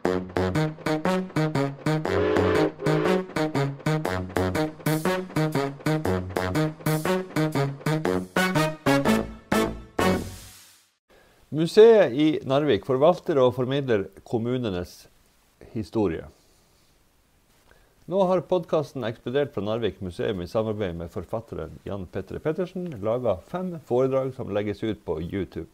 Museet i Narvik forvalter og formidler kommunenes historie. Nå har podcasten Ekspedert fra Narvik museum i samarbeid med forfatteren Jan Petter Pettersen laget 5 foredrag som legges ut på YouTube.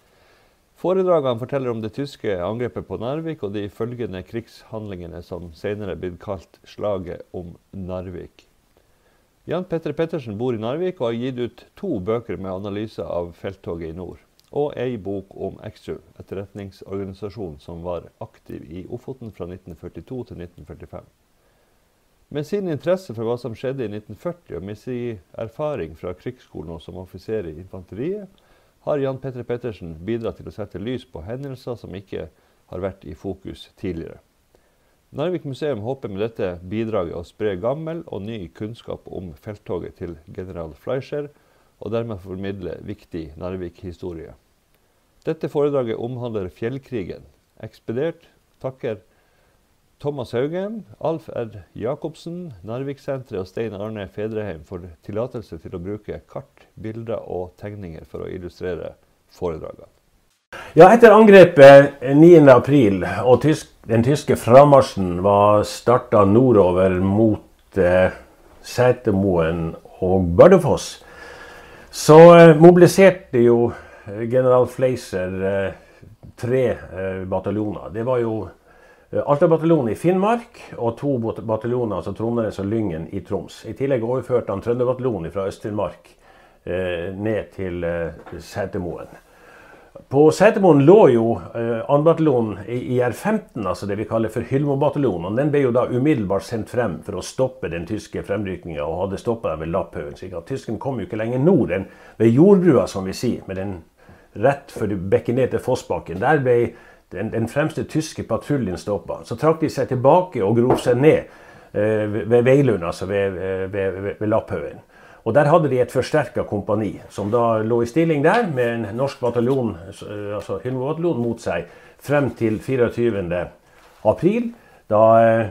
Foredragene forteller om det tyske angrepet på Narvik og de følgende krigshandlingene som senere ble kalt slaget om Narvik. Jan Petter Pettersen bor i Narvik og har gitt ut 2 bøker med analyser av felttoget i nord, og en bok om Extra, etterretningsorganisasjon som var aktiv i Ofoten fra 1942 til 1945. Med sin interesse for hva som skjedde i 1940 og med sin erfaring fra krigsskolen og som offiser i infanteriet, har Jan Petter Pettersen bidratt til å sette lys på hendelser som ikke har vært i fokus tidligere. Narvik museum håper med dette bidraget å spre gammel og ny kunnskap om felttoget til general Fleischer, og dermed formidle viktig Narvik-historie. Dette foredraget omhandler fjellkrigen. Ekspedert takker Thomas Haugem, Alf R. Jakobsen, Narvik-senteret og Stein Arne Fedreheim for tillatelse til å bruke kart, bilder og tegninger for å illustrere foredragene. Ja, etter angrepet 9. april og den tyske framarsjen var startet nordover mot Setermoen og Bardufoss, så mobiliserte jo general Fleischer 3 bataljoner. Det var jo Alta-bataljonen i Finnmark og 2 bataljoner, altså Trondheim og Lyngen i Troms. I tillegg overførte han Trønderbataljonen fra Øst-Finnmark ned til Setermoen. På Setermoen lå jo 2. bataljonen i R15, altså det vi kaller for Hylmo-bataljonen. Den ble jo da umiddelbart sendt frem for å stoppe den tyske fremrykningen og hadde stoppet den ved Lapphaugen. Så tysken kom jo ikke lenger nord enn ved jordbrua, som vi sier, med den rett for bekken ned til Fossbakken. Der ble den fremste tyske patruljen stoppet. Så trakk de seg tilbake og grov seg ned ved Veilund, altså ved Lapphaugen. Og der hadde de et forsterket kompani, som da lå i stilling der med en norsk bataljon, altså Hylmo-bataljon, mot seg, frem til 24. april, da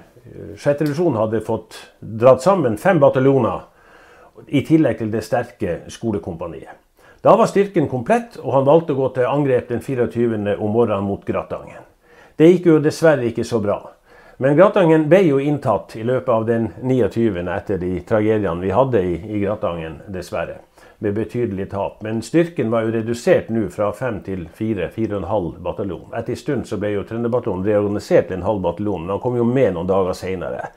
6. revisjon hadde fått dratt sammen 5 bataljoner, i tillegg til det sterke skolekompaniet. Da var styrken komplett, og han valgte å gå til angrep den 24. om morgenen mot Gratangen. Det gikk jo dessverre ikke så bra. Men Gratangen ble jo inntatt i løpet av den 29. etter de tragediene vi hadde i Gratangen, dessverre, med betydelig tap. Men styrken var jo redusert nå fra 5 til 4,5 bataljon. Etter en stund så ble jo Trønderbataljonen reorganisert til en halv bataljon, men han kom jo med noen dager senere.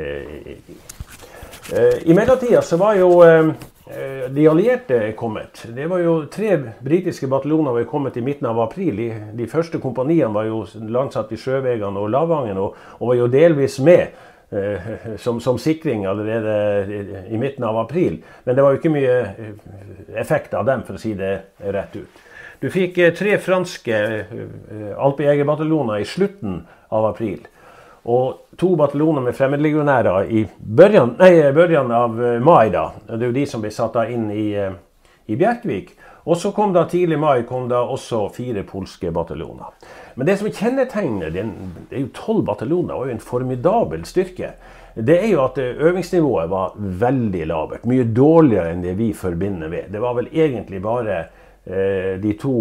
I mellomtiden så var jo de allierte kommet. Det var jo 3 britiske bataljoner var kommet i midten av april. De første kompaniene var jo landsatt i Sjøvegan og Lavangen, og var jo delvis med som sikring allerede i midten av april. Men det var jo ikke mye effekt av dem, for å si det rett ut. Du fikk 3 franske alpejegerbataljoner i slutten av april, og 2 bataljoner med fremmedlegionærer i børjan av mai da. Det er jo de som ble satt inn i Bjerkvik. Og så kom da tidlig mai kom da også 4 polske bataljoner. Men det som kjennetegner, det er jo 12 bataljoner, og jo en formidabel styrke. Det er jo at øvingsnivået var veldig lavert, mye dårligere enn det vi forbinder med. Det var vel egentlig bare de 2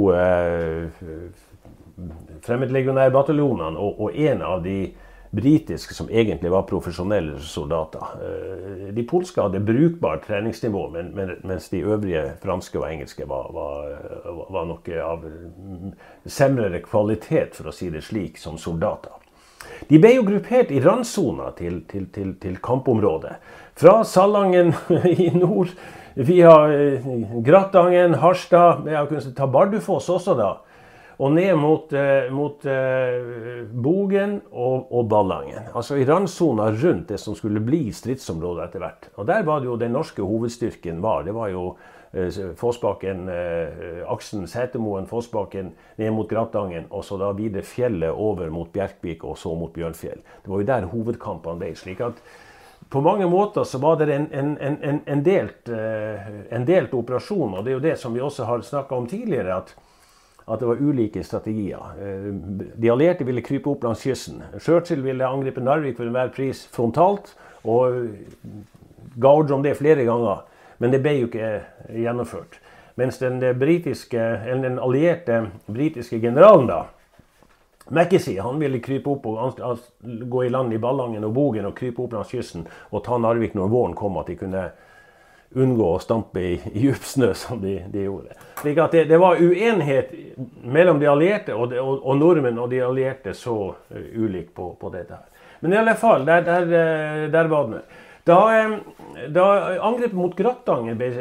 fremmedlegionærbataljonene og en av de britiske som egentlig var profesjonelle soldater. De polske hadde brukbart treningsnivå, mens de øvrige franske og engelske var noe av semrere kvalitet, for å si det slik, som soldater. De ble jo gruppert i randsona til kampområdet. Fra Salangen i nord, via Gratangen, Harstad, jeg kunne ta Bardufoss også da, og ned mot Bogen og Ballangen. Altså i randsona rundt det som skulle bli stridsområdet etter hvert. Og der var det jo den norske hovedstyrken var. Det var jo Fossbakken, aksen Setermoen, Fossbakken, ned mot Gratangen, og så da videre fjellet over mot Bjerkvik og så mot Bjørnfjell. Det var jo der hovedkampene ble, slik at på mange måter så var det en delt operasjon, og det er jo det som vi også har snakket om tidligere, at at det var ulike strategier. De allierte ville krype opp langs kysten. Churchill ville angripe Narvik for enhver pris frontalt, og ga ordre om det flere ganger. Men det ble jo ikke gjennomført. Mens den allierte britiske generalen da, Mackenzie, han ville krype opp og gå i land i Ballangen og Bogen og krype opp langs kysten og ta Narvik når våren kom, at de kunne unngå å stampe i djup snø som de gjorde. Slik at det var uenighet mellom de allierte og nordmenn, og de allierte så ulik på dette her. Men i alle fall, der var det. Da angrepet mot Gratangen ble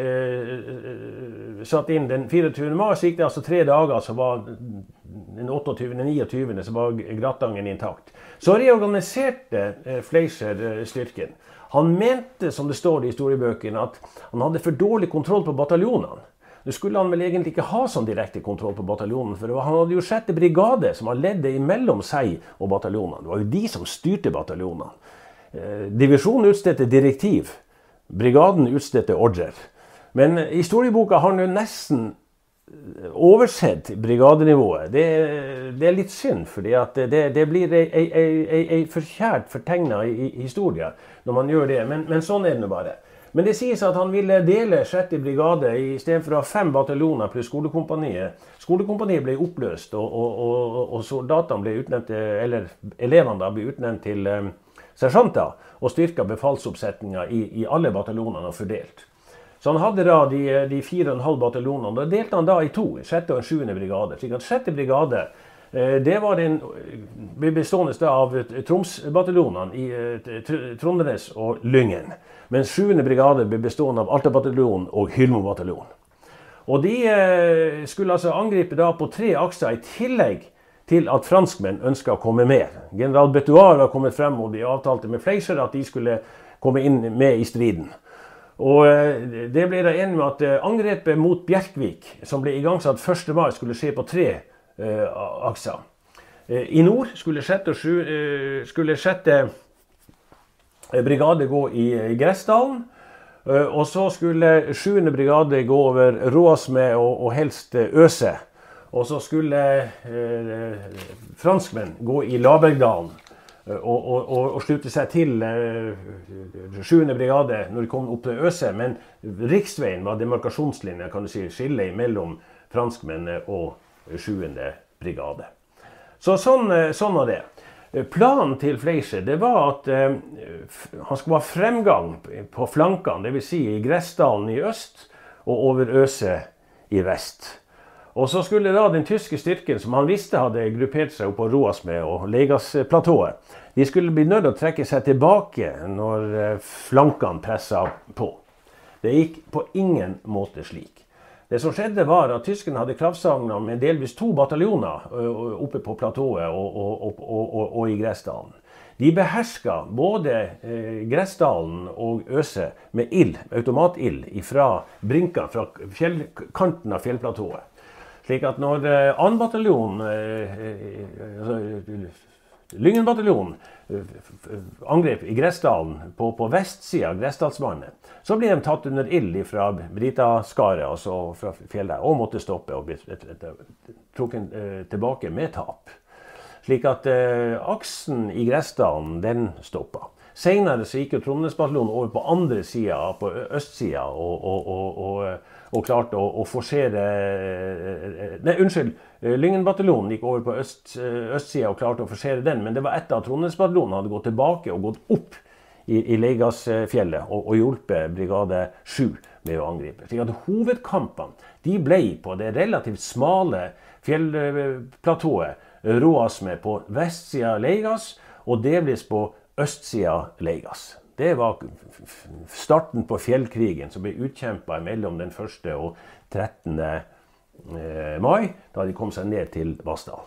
satt inn den 24. mars, gikk det altså 3 dager, så var den 28. 29. så var Gratangen intakt. Så reorganiserte Fleischer styrken. Han mente, som det står i historiebøkene, at han hadde for dårlig kontroll på bataljonene. Nå skulle han vel egentlig ikke ha sånn direkte kontroll på bataljonen, for han hadde jo 6. brigade som var leddet imellom seg og bataljonene. Det var jo de som styrte bataljonene. Divisjonen utstedte direktiv, brigaden utstedte ordrer. Men historieboka har nå nesten oversett brigadenivået. Det er litt synd, fordi at det blir en forkjært fortegnet i historien når man gjør det, men sånn er det bare. Men det sies at han ville dele 6. brigade i stedet for å ha 5 bataljoner pluss skolekompaniet. Skolekompaniet ble oppløst, og soldatene ble utnevnt, eller elevene da ble utnevnt til sersjanter, og styrket befalsoppsetninger i alle bataljonene og fordelt. Så han hadde da de 4,5 bataljonene, da delte han da i 2, 6. og 7. brigade. Slik at 6. brigade, det var bestående av Troms-bataljonene i Trondenes og Lyngen. Mens 7. brigade ble bestående av Alta-bataljonen og Hylmo-bataljonen. Og de skulle altså angripe da på 3 akser, i tillegg til at franskmenn ønsket å komme med. General Betuar var kommet frem, og de avtalte med Fleischer at de skulle komme inn med i striden. Og det ble da enig med at angrepet mot Bjerkvik, som ble igangsatt 1. mai, skulle skje på 3 akser. I nord skulle 6. brigade gå i Gressdalen, og så skulle 7. brigade gå over Råsmed og helst Øse. Og så skulle franskmenn gå i Labergdalen og slutte seg til 7. brigade når de kom opp til Øse. Men riksveien var demarkasjonslinjen, kan du si, skillet mellom franskmennene og 7. brigade. Så sånn var det. Planen til Fleischer, det var at han skulle ha fremgang på flankene, det vil si i Gressdalen i øst og over Øse i vest. Og så skulle da den tyske styrken, som han visste hadde gruppert seg opp på Roasmed og Legasplatået, de skulle bli nødt til å trekke seg tilbake når flankene presset på. Det gikk på ingen måte slik. Det som skjedde var at tyskerne hadde kravsagnet med delvis 2 bataljoner oppe på platået og i Gressdalen. De behersket både Gressdalen og Øse med ild, automatild, fra brinka, fra kanten av fjellplatået. Slik at når 2. bataljon, Lyngen-bataljonen, angrep i Gressdalen på vestsiden av Gressdalsvannet, så ble de tatt under ild fra Britaskaret, altså fra fjellet, og måtte stoppe og bli trukket tilbake med tap. Slik at aksen i Gressdalen, den stoppet. Senere så gikk jo Trondheimsbataljonen over på andre siden, på østsiden, og klarte å forsere... Lyngen-bataljonen gikk over på østsiden og klarte å forsere den, men det var etter at Trondheimsbataljonen hadde gått tilbake og gått opp i Legasfjellet og hjulpet brigade 7 med å angripe. Slik at hovedkampene, de ble på det relativt smale fjellplatået Råasmed på vestsiden av Legas, og delvis på østsiden Legas. Det var starten på fjellkrigen som ble utkjempet mellom den 1. og 13. mai, da de kom seg ned til Vassdal.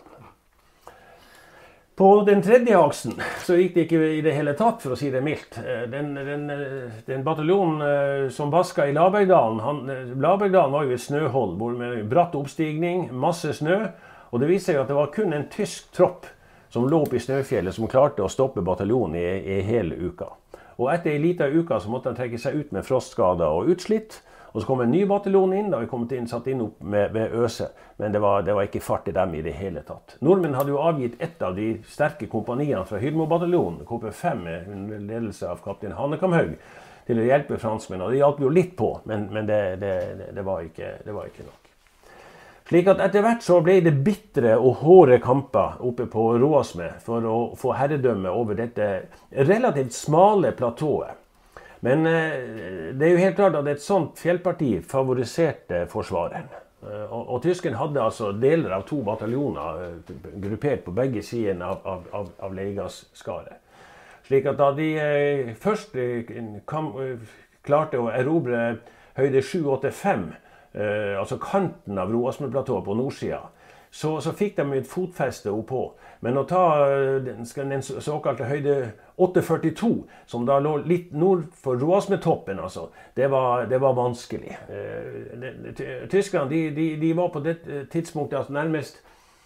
På den 3. aksen så gikk det ikke i det hele tatt, for å si det mildt. Den bataljonen som vasket i Labergdalen, Labergdalen var jo et snøhold, med bratt oppstigning, masse snø, og det viser seg at det var kun en tysk tropp som lå opp i snøfjellet, som klarte å stoppe bataljonen i hele uka. Og etter en liten uke så måtte han trekke seg ut med frostskader og utslitt, Og så kom en ny bataljon inn, da vi kom satt inn opp ved Øse. Men det var ikke fart i dem i det hele tatt. Nordmenn hadde jo avgitt et av de sterke kompaniene fra Hylmo-bataljonen, KP5, under ledelse av kaptein Hanekamhaug, til å hjelpe franskmenn. Og det hjalp jo litt på, men det var ikke nok. Slik at etter hvert så ble det bittre og hårde kamper oppe på Roasme for å få herredømme over dette relativt smale platået. Men det er jo helt klart at et sånt fjellparti favoriserte forsvareren. Og tyskerne hadde altså deler av 2 bataljoner gruppert på begge sidene av Leigaskaret. Slik at da de først klarte å erobre høyde 785, altså kanten av Roasme-platået på nordsida, så fikk de et fotfeste oppå. Men å ta den såkalte høyde 842, som da lå litt nord for Roasme-toppen, altså, det var vanskelig. Tyskerne de var på det tidspunktet altså nærmest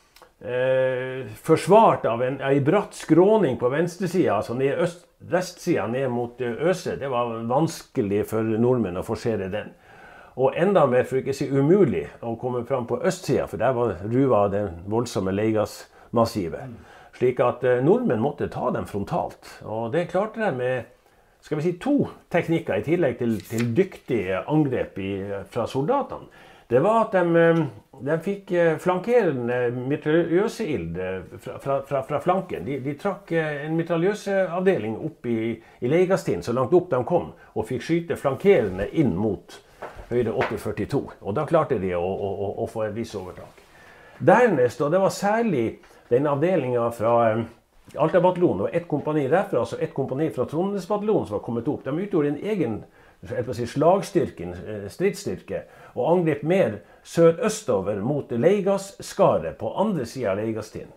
forsvart av en bratt skråning på venstresida, altså vestsida ned mot Øse. Det var vanskelig for nordmenn å forsere den. Og enda mer, for ikke å si umulig, å komme fram på østsida, for der var ruva den voldsomme Leigas-massivet. Slik at nordmenn måtte ta dem frontalt. Og det klarte de med, skal vi si, 2 teknikker i tillegg til dyktige angrep fra soldatene. Det var at de fikk flankerende mitraljøseild fra flanken. De trakk en mitraljøseavdeling opp i Leigastind, så langt opp de kom, og fikk skyte flankerende inn mot høyde 842, og da klarte de å få et viss overtak. Dernest, og det var særlig den avdelingen fra Alta-bataljonen og et kompani derfra, altså et kompani fra Trondheimsbataljonen som var kommet opp, de utgjorde en egen slagstyrke, stridsstyrke, og angrep mer sør-østover mot Leigaskaret på andre siden av Leigastind.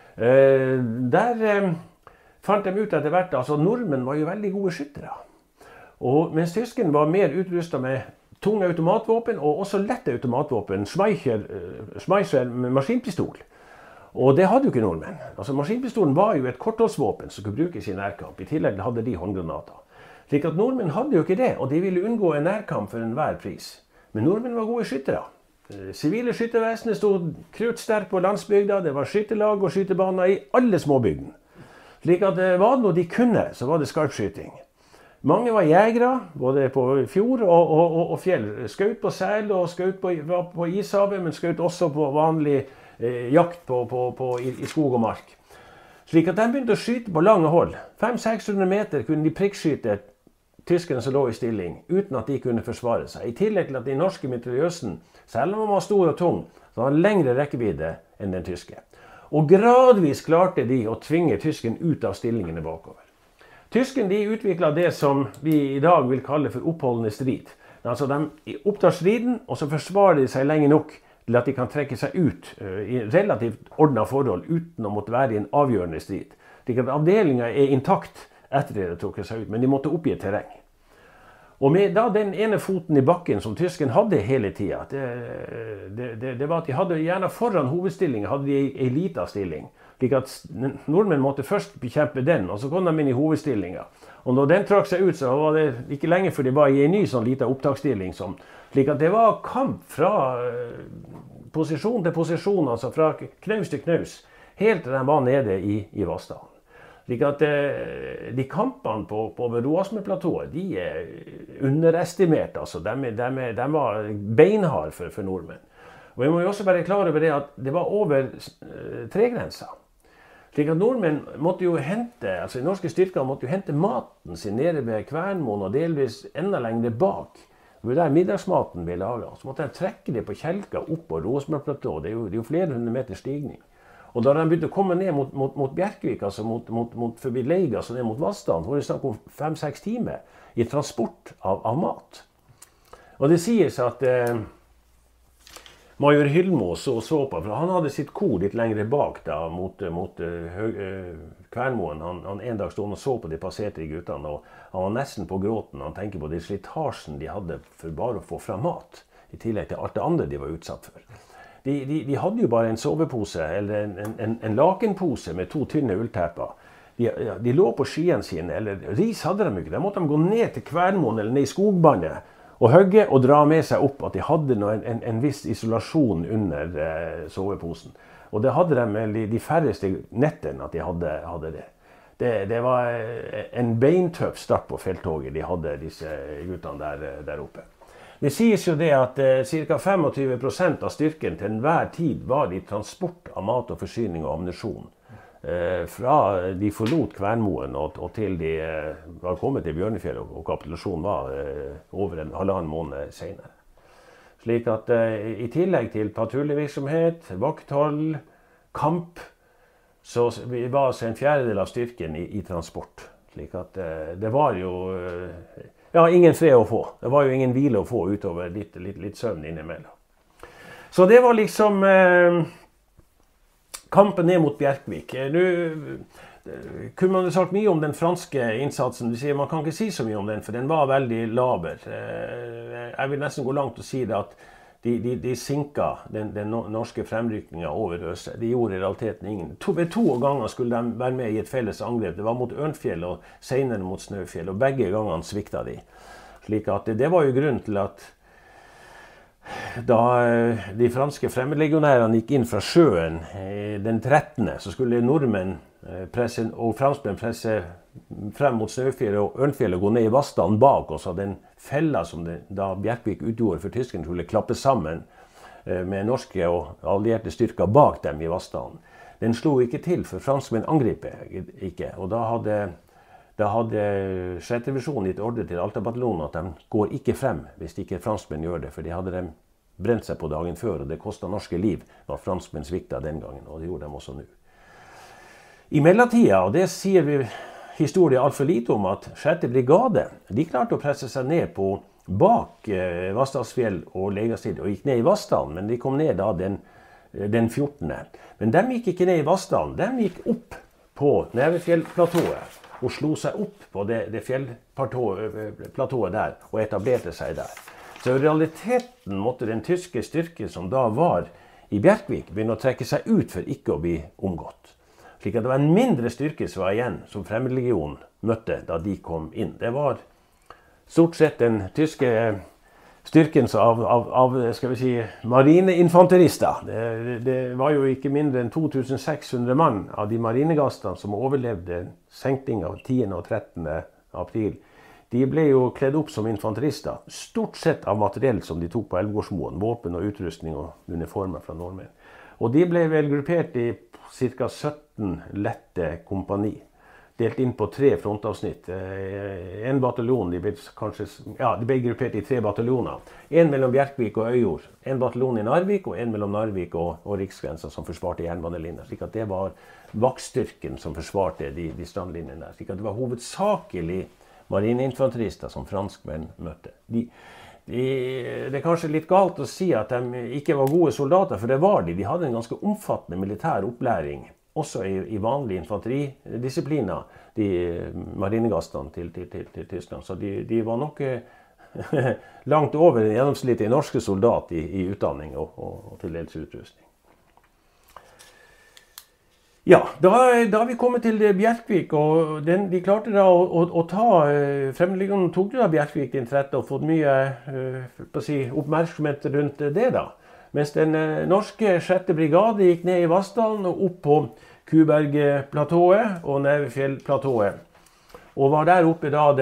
Der fant de ut etter hvert, altså nordmenn var jo veldig gode skyttere, og mens tyskerne var mer utrustet med tunge automatvåpen og også lette automatvåpen, Schmeischer maskinpistol. Og det hadde jo ikke nordmenn. Altså maskinpistolen var jo et kortholdsvåpen som kunne brukes i nærkamp. I tillegg hadde de håndgranater. Slik at nordmenn hadde jo ikke det, og de ville unngå en nærkamp for enhver pris. Men nordmenn var gode skyttere. Sivile skyttervesenet stod krutsterkt på landsbygda, det var skytterlag og skytterbaner i alle småbygden. Slik at var det noe de kunne, så var det skarpskyting. Mange var jegere, både på fjord og fjell. Skjøt på sel og skjøt på ishavet, men skjøt også på vanlig jakt i skog og mark. Slik at de begynte å skyte på lange hold. 500-600 meter kunne de prikkskyte tyskerne som lå i stilling, uten at de kunne forsvare seg. I tillegg til at de norske mitraljøsen, selv om de var stor og tung, så hadde lengre rekkevidde enn den tyske. Og gradvis klarte de å tvinge tysken ut av stillingene bakover. Tyskerne utviklet det som vi i dag vil kalle for oppholdende strid. Altså de opptar striden, og så forsvarer de seg lenge nok til at de kan trekke seg ut i relativt ordnet forhold uten å måtte være i en avgjørende strid. Slik at avdelingen intakt etter det de trukket seg ut, men de måtte oppgi et terreng. Og med da den ene foten i bakken som tyskerne hadde hele tiden, det var at de hadde gjerne foran hovedstillingen, hadde de en liten stilling. Slik at nordmenn måtte først bekjempe den, og så kom de inn i hovedstillingen. Og når den trakk seg ut, så var det ikke lenge før de var i en ny sånn liten opptaksstilling. Slik at det var kamp fra posisjon til posisjon, altså fra knaus til knaus, helt til de var nede i Vassdalen. Slik at de kampene på Roasme-platået, de underestimert, altså. De var beinhard for nordmenn. Og vi må jo også være klar over det at det var over 3-grensa. Slik at nordmenn måtte jo altså de norske styrkene måtte jo hente maten sin nede ved Kvernmoen og delvis enda lenger bak. Hvor der middagsmaten ble laget. Så måtte de trekke det på kjelka opp på Roasme-platået. Det er jo flere hundre meter stigning. Og da de begynte å komme ned mot Bjerkvik, altså mot forbi Leiga, altså ned mot Vassdalen, var det snakk om 5-6 timer i transport av mat. Og det sies at major Hylmo så på, for han hadde sitt kor litt lengre bak da, mot Kvernmoen. Han en dag stod og så på de passerte guttene, og han var nesten på gråten. Han tenker på de slitasjen de hadde for bare å få fra mat, i tillegg til alt det andre de var utsatt for. De hadde jo bare en sovepose, eller en lakenpose med 2 tynne ulltepper. De lå på skiene sine, eller ris hadde de ikke. Da måtte de gå ned til Kvernmoen eller ned i skogbandet å hogge og dra med seg opp at de hadde en viss isolasjon under soveposen. Og det hadde de med de færreste nettene at de hadde det. Det var en beintøff start på felttoget de hadde, disse guttene der oppe. Det sies jo det at ca. 25% av styrken til enhver tid var i transport av mat og forsyning og ammunisjon. Fra de forlot Kvernmoen og til de var kommet til Bjørnefjell, og kapitulasjonen var over en halvannen måned senere. Slik at i tillegg til patruljevirksomhet, vakthold, kamp, så var altså en fjerdedel av styrken i transport. Slik at det var jo ingen fred å få. Det var jo ingen hvile å få utover litt søvn innimellom. Så det var liksom kampen ned mot Bjerkvik. Nå kunne man jo sagt mye om den franske innsatsen. Man kan ikke si så mye om den, for den var veldig laber. Jeg vil nesten gå langt og si det at de sinka den norske fremrykningen over Øse. De gjorde i realiteten ingen. Ved 2 ganger skulle de være med i et felles angrep. Det var mot Ørnfjell og senere mot Snøfjell, og begge gangene svikta de. Slik at det var jo grunnen til at da de franske fremmedlegionærene gikk inn fra sjøen den 13., så skulle nordmenn og franskmenn presse frem mot Snøfjell og Ørnfjell og gå ned i Vassdalen bak, og så den fella som da Bjerkvik utgjorde for tyskerne skulle klappe sammen med norske og allierte styrker bak dem i Vassdalen. Den slo ikke til, for franskmenn angripet ikke, og da hadde 6. divisjon gitt ordre til Alta-bataljonen at de går ikke frem hvis ikke franskmenn gjør det, for de hadde dem brent seg på dagen før, og det kostet norske liv når franskmenn svikta den gangen, og det gjorde de også nå. I mellomtida, og det sier vi historie alt for lite om, at 6. brigade, de klarte å presse seg ned på bak Vassdalsfjell og Legastid, og gikk ned i Vassdalen, men de kom ned da den 14. Men de gikk ikke ned i Vassdalen, de gikk opp på Nevefjellplatået, og slo seg opp på det fjellplatået der, og etablerte seg der. Så i realiteten måtte den tyske styrke som da var i Bjerkvik begynne å trekke seg ut for ikke å bli omgått. Slik at det var en mindre styrke som var igjen, som Fremmedlegionen møtte da de kom inn. Det var stort sett den tyske styrken av skal vi si, marineinfanterister. Det var jo ikke mindre enn 2600 mann av de marinegastene som overlevde senkning av 10. og 13. april. De ble jo kledd opp som infanterister, stort sett av materiell som de tok på Elvgårdsmoen, våpen og utrustning og uniformer fra nordmenn. Og de ble vel gruppert i ca. 17 lette kompani, delt inn på 3 frontavsnitt. En bataljon, de ble gruppert i 3 bataljoner. En mellom Bjerkvik og Øyjord, en bataljon i Narvik, og en mellom Narvik og Riksgrensa som forsvarte jernbanelinjer. Slik at det var vaktstyrken som forsvarte de strandlinjene der. Slik at det var hovedsakelig marineinfanterister som franskmenn møtte. Det er kanskje litt galt å si at de ikke var gode soldater, for det var de. De hadde en ganske omfattende militær opplæring, også i vanlige infanteridisipliner, de marinegastene til Tyskland. Så de var nok langt over den gjennomsnittlige norske soldat i utdanning og til dels utrustning. Ja, da har vi kommet til Bjerkvik, og de klarte da å ta, Fremmedlegionen tok da Bjerkvik den 13. og fått mye oppmerksomhet rundt det da. Mens den norske 6. brigade gikk ned i Vassdalen og opp på Kubergplatået og Nevefjellplatået. Og var der oppe da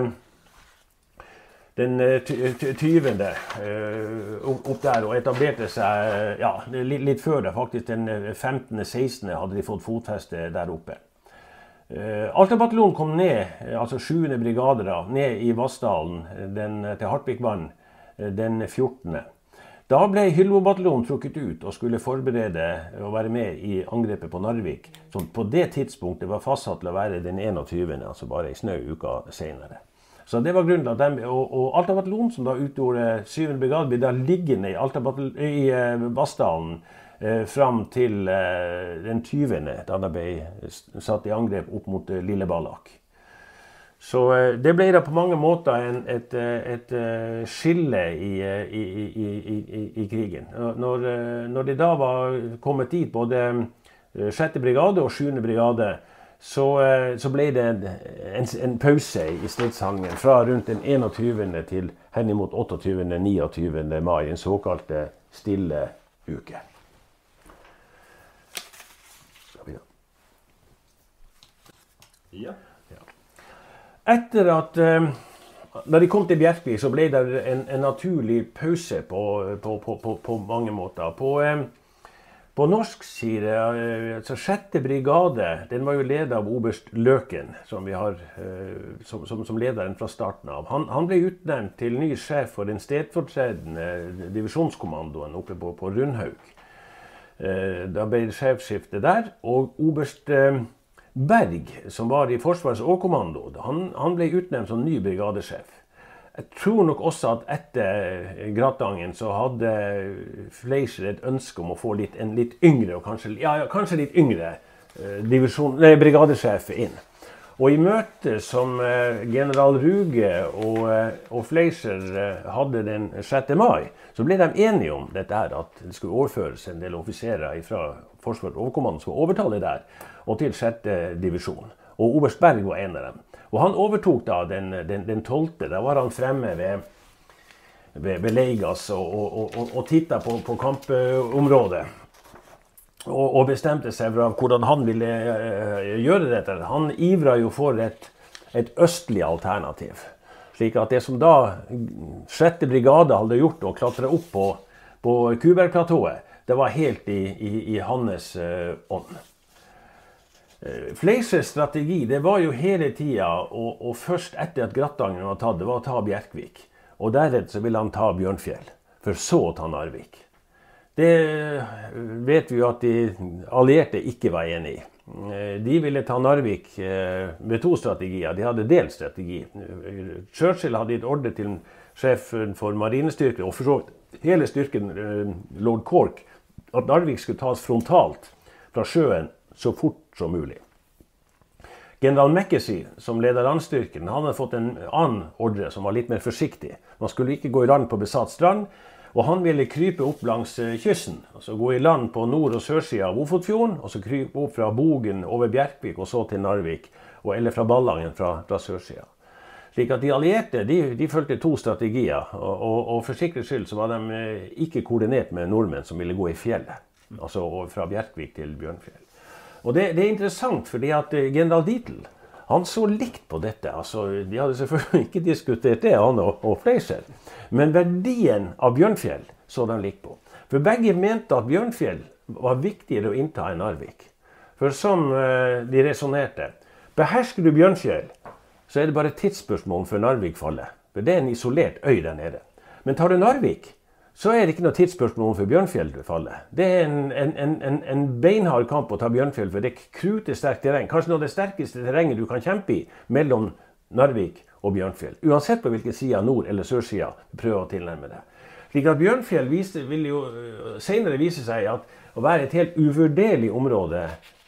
den 20. opp der og etablerte seg, litt før det faktisk, den 15. 16. hadde de fått fotfeste der oppe. Alta-bataljonen kom ned, altså 7. brigade da, ned i Vassdalen til Hartvikvann den 14. Da ble Hylvo-bataljonen trukket ut og skulle forberede å være med i angrepet på Narvik, som på det tidspunktet var fastsatt til å være den 21., altså bare en snau uka senere. Så det var grunnen til at og Alta-bataljonen, som da utgjorde 7. brigade, ble da liggende i Vassdalen fram til den 20., da de ble satt i angrep opp mot Lille Ballak. Så det ble da på mange måter et skille i krigen. Når de da var kommet dit, både 6. brigade og 7. brigade, så ble det en pause i stridshandlingen fra rundt den 21. til henimot 28.-29. mai, en såkalte stille uke. Ja. Etter at da de kom til Bjerkvik, så ble det en naturlig pause på mange måter. På norsk side, så 6. brigade, den var jo ledet av oberst Løken, som vi har som lederen fra starten av. Han ble utnevnt til ny sjef for den stedfortredende divisjonskommandoen oppe på Rundhaug. Da ble det sjefskifte der, og oberst Berg, som var i Forsvarets overkommando, han ble utnevnt som ny brigadesjef. Jeg tror nok også at etter Gratangen så hadde Fleischer et ønske om å få en litt yngre, og kanskje litt yngre brigadesjef inn. Og i møtet som general Ruge og Fleischer hadde den 6. mai, så ble de enige om dette her, at det skulle overføres en del offiserer fra Forsvarets overkommando som skulle overta det der, og til 6. divisjon. Og oberst Berg var en av dem. Og han overtok da den 12. Da var han fremme ved Leigas og tittet på kampområdet. Og bestemte seg for hvordan han ville gjøre dette. Han ivret jo for et østlig alternativ. Slik at det som da 6. brigade hadde gjort å klatre opp på Kubergplatået, det var helt i hans ånd. Fleischers strategi, det var jo hele tiden, og først etter at Gratangen var tatt, det var å ta Bjerkvik. Og deretter så ville han ta Bjørnfjell, for så å ta Narvik. Det vet vi jo at de allierte ikke var enige i. De ville ta Narvik med 2 strategier. De hadde delt strategi. Churchill hadde gitt ordre til sjefen for marinestyrken, og for så hele styrken, Lord Cork, at Narvik skulle tas frontalt fra sjøen så fort som mulig. General Mackesy, som leder landstyrken, han hadde fått en annen ordre som var litt mer forsiktig. Man skulle ikke gå i land på besatt strand, og han ville krype opp langs kysten, altså gå i land på nord- og sørsiden av Ofotfjorden, og så krype opp fra Bogen over Bjerkvik og så til Narvik, eller fra Ballangen fra sørsiden. Slik at de allierte, de følte 2 strategier, og for sikkerhets skyld så var de ikke koordinert med nordmenn som ville gå i fjellet, altså fra Bjerkvik til Bjørnfjell. Og det er interessant, fordi at general Dietl, han så likt på dette. Altså, de hadde selvfølgelig ikke diskutert det, han og Fleischer. Men verdien av Bjørnfjell så de likt på. For begge mente at Bjørnfjell var viktigere å innta enn Narvik. For som de resonerte, behersker du Bjørnfjell, så er det bare et tidsspørsmål før Narvik faller. For det er en isolert øy der nede. Men tar du Narvik, så er det ikke noe tidsspørsmål for Bjørnfjell faller. Det er en beinhard kamp å ta Bjørnfjell, for det er krutesterkt terreng. Kanskje noe av det sterkeste terrenget du kan kjempe i mellom Narvik og Bjørnfjell. Uansett på hvilken side, nord- eller sørsiden, du prøver å tilnærme det. Slik at Bjørnfjell vil jo senere vise seg å være et helt uvurderlig område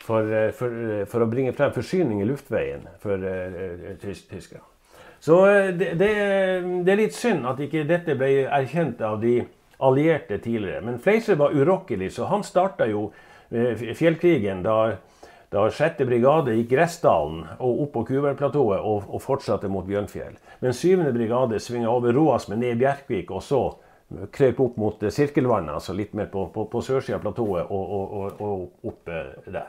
for å bringe frem forsyning i luftveien for tyskere. Så det er litt synd at ikke dette ble erkjent av de allierte tidligere. Men Fleischer var urokkelig, så han startet jo fjellkrigen da 6. brigade gikk Gressdalen og opp på Kubergplatået og fortsatte mot Bjørnfjell. Men 7. brigade svinget over Roas med ned i Bjerkvik, og så krøp opp mot Sirkelvannet, altså litt mer på sørsiden av platået og opp der.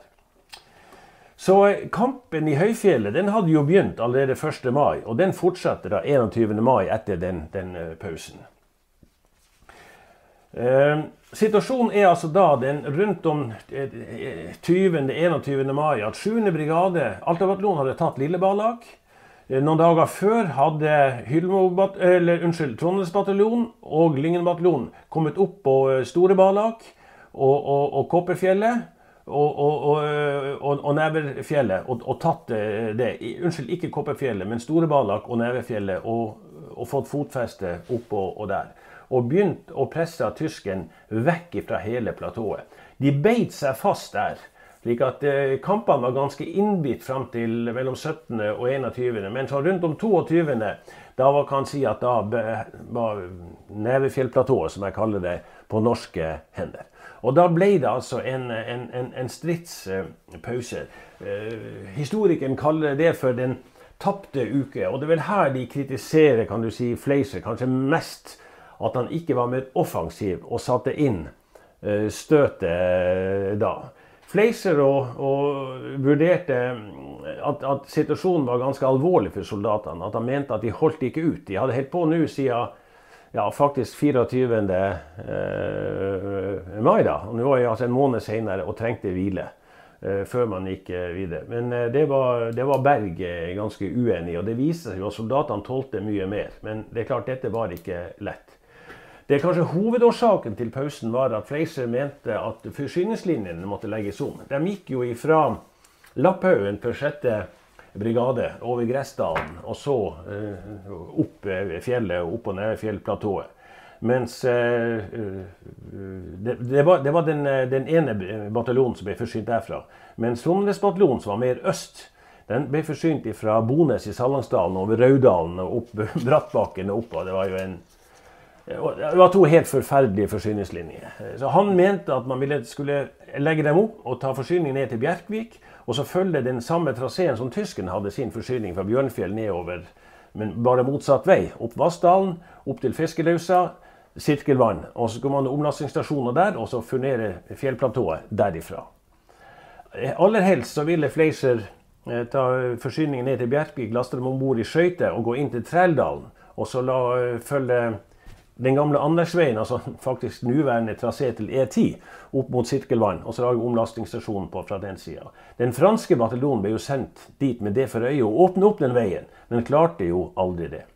Så kampen i Høyfjellet, den hadde jo begynt allerede 1. mai, og den fortsatte da 21. mai etter den pausen. Situasjonen er altså da den rundt om 20.-21. mai at 7. brigade, Alta-bataljonen hadde tatt Lillebalak. Noen dager før hadde Trondheimsbataljonen og Lyngen-bataljonen kommet opp på Store Balak og Kopperfjellet og Neverfjellet og tatt det. Unnskyld, ikke Kopperfjellet, men Store Balak og Neverfjellet og fått fotfeste opp og der. Og begynt å presse tysken vekk fra hele platået. De beit seg fast der, slik at kampene var ganske innbitt frem til mellom 17. og 21. Men så rundt om 22. da kan jeg si at da var Neverfjellplatået, som jeg kaller det, på norske hender. Og da ble det altså en stridspause. Historikeren kaller det for den tapte uke, og det er vel her de kritiserer, kan du si, Fleischer kanskje mest, at han ikke var mer offensiv og satte inn støtet da. Fleischer vurderte at situasjonen var ganske alvorlig for soldatene, at han mente at de holdt ikke ut. De hadde helt på nå siden faktisk 24. mai da, og nå var jeg altså en måned senere og trengte hvile før man gikk videre. Men det var Berg ganske uenig, og det viste seg jo at soldatene tålte mye mer. Men det er klart, dette var ikke lett. Det kanskje hovedårsaken til pausen var at Fleischer mente at forsyningslinjene måtte legges om. De gikk jo ifra Lapphaugen på 6. brigade over Gressdalen, og så opp fjellet, opp og ned fjellplatået. Mens det var den ene bataljonen som ble forsynt derfra. Men Tromsø-bataljonen, som var mer øst, den ble forsynt fra Bones i Salangsdalen, over Raudalen og opp Brattbakken og opp. Det var to helt forferdelige forsyningslinjer. Så han mente at man skulle legge dem opp og ta forsyning ned til Bjerkvik, og så følge den samme traseen som tyskerne hadde sin forsyning fra Bjørnfjell nedover, men bare motsatt vei. Opp Vassdalen, opp til Fiskelausa, Sirkelvann, og så skulle man ha omlastingsstasjoner der, og så furnere fjellplatået derifra. Aller helst så ville Fleischer ta forsyningen ned til Bjerkvik, laste dem ombord i skøyter og gå inn til Trældalen, og så følge den gamle Andersveien, altså faktisk nuværende trasé til E10, opp mot Sirkelvann, og så lage omlastingsstasjonen fra den siden. Den franske bataljonen ble jo sendt dit med det for øye å åpne opp den veien, men klarte jo aldri det.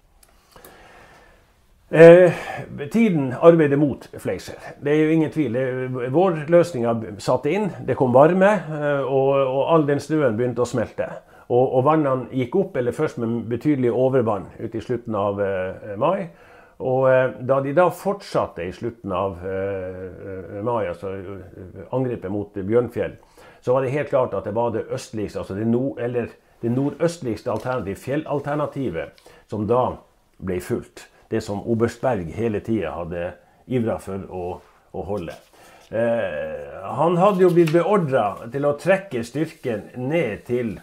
Tiden arbeidet mot Fleischer. Det er jo ingen tvil. Vårløsninga satte inn, det kom varme, og all den snøen begynte å smelte. Og vannene gikk opp, eller først med betydelig overvann ut i slutten av mai. Og da de da fortsatte i slutten av mai, altså angrepet mot Bjørnfjell, så var det helt klart at det var det østligste, altså det nordøstligste fjellalternativet, som da ble fulgt. Det som Oberst Berg hele tiden hadde ivret for å holde. Han hadde jo blitt beordret til å trekke styrken ned til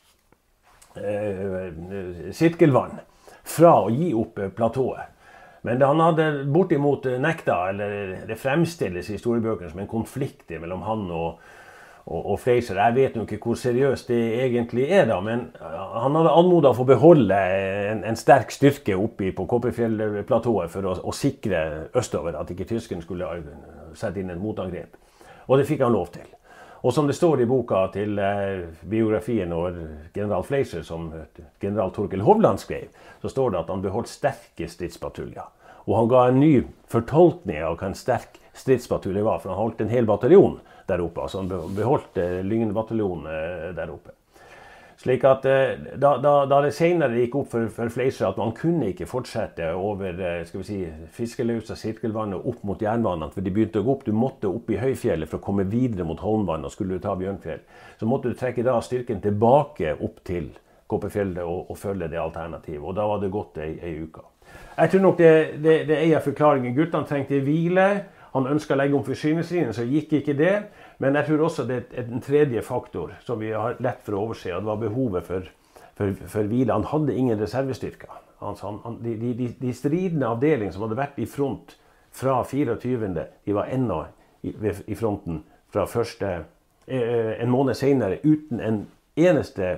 Sirkelvann fra å gi opp platået. Men han hadde bortimot nekta, eller det fremstilles i historiebøkene som en konflikt mellom han og Fleischer. Jeg vet jo ikke hvor seriøst det egentlig er da, men han hadde anmodet å få beholde en sterk styrke oppe på Koperfjellplatået for å sikre østover, at ikke tyskerne skulle sette inn et motangrep. Og det fikk han lov til. Og som det står i boka til biografien over general Fleischer, som general Torkel Hovland skrev, så står det at han beholdt sterke stridspatruljer. Og han ga en ny fortolkning av hva en sterk stridspatrulje var, for han holdt en hel bataljon der oppe, altså han beholdt Lyngen-bataljonen der oppe. Slik at da det senere gikk opp for Fleischer at man kunne ikke fortsette over Fiskelausa, Sirkelvann og opp mot jernbanen, for de begynte å gå opp, du måtte opp i høyfjellet for å komme videre mot Holmvann, og skulle du ta Bjørnfjell, så måtte du trekke da styrken tilbake opp til Koperfjellet og følge det alternativet, og da var det gått en uke. Jeg tror nok det er en forklaring. Guttene trengte hvile, han ønsket å legge om forsyningslinjen, så gikk ikke det. Men jeg tror også det er en tredje faktor som vi har lett for å overse, at det var behovet for hvile. Han hadde ingen reservestyrker. De stridende avdelingene som hadde vært i front fra 24. De var enda i fronten fra en måned senere, uten en eneste